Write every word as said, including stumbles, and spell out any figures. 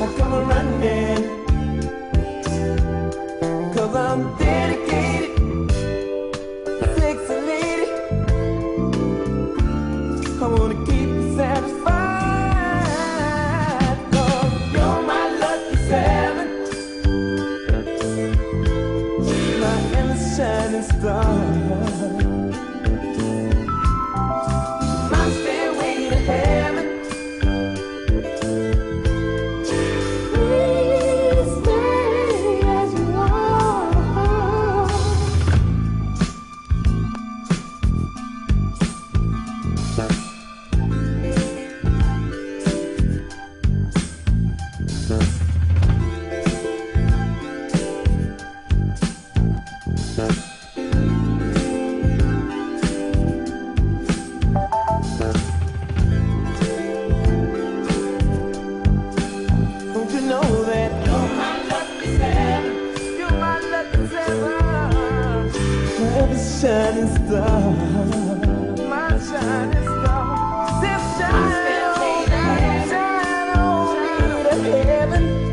I come running, 'cause I'm dedicated, sexy lady. I wanna keep you satisfied, 'cause you're my lucky seven, my inner shining star, my stairway to heaven. Please stay as you are. Don't you know that you're my lucky seven? You're my lucky seven. My ever shining star, my shining star. Just shine on, shine on me to heaven.